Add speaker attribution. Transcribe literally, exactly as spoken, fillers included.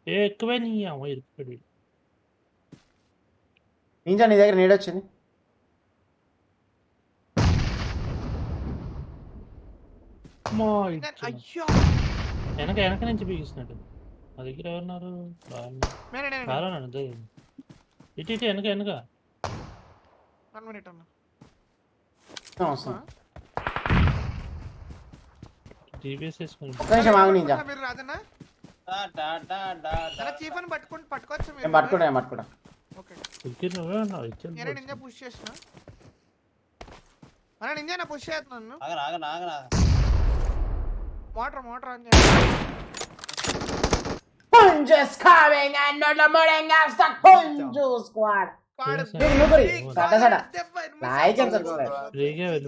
Speaker 1: ఏ ఎక్కువే నీ అమ్మ ఇరుక్కుడి
Speaker 2: నింజా నీ దగ్గర నీడ వచ్చింది
Speaker 1: అమ్మా
Speaker 3: నేను-
Speaker 1: ఇచ్చిన.
Speaker 3: అయ్యో
Speaker 1: వెనక వెనక నుంచి బిగిస్తున్నాడు మా దగ్గర ఎవరున్నారు
Speaker 3: నేనే నేనే
Speaker 1: చాలా నన్ను ఇటు ఇటు వెనక వెనక
Speaker 3: వన్ మినిట్ అన్న
Speaker 2: అవసరం
Speaker 1: జీబీఎస్ వేసుకుని
Speaker 2: ఒక్క నిమిషం ఆగు నింజా
Speaker 3: పట్టుకుంటున్నా మీరు రాజన్న
Speaker 4: డా డా డా డా డా.
Speaker 3: అన్న చీఫ్ అని పట్టుకుంటూ పట్టుకోవచ్చు
Speaker 2: నేను
Speaker 3: మీరు
Speaker 2: పట్టుకుంటా నేను పట్టుకుంటా
Speaker 3: ఓకే
Speaker 1: ఉరికి నువ్వే ఉన్నావు ఇచ్చాను
Speaker 3: నేనే నింజా పుష్ చేసిన అన్న నింజా నా పుష్ చేస్తున్నాను
Speaker 4: ఆగను ఆగను ఆగను ఆగను.
Speaker 3: మోటార్ మోటార్ ఆన్ చేయాలి
Speaker 2: Punjus coming and not the morning after Punju squad.
Speaker 3: వాడు
Speaker 2: Look, look,
Speaker 3: ఈ
Speaker 2: sada sada.
Speaker 3: దెబ్బ ఎనిమిది
Speaker 2: Like and
Speaker 3: సార్లు
Speaker 2: subscribe.
Speaker 1: ఫ్రీగా వెళ్ళి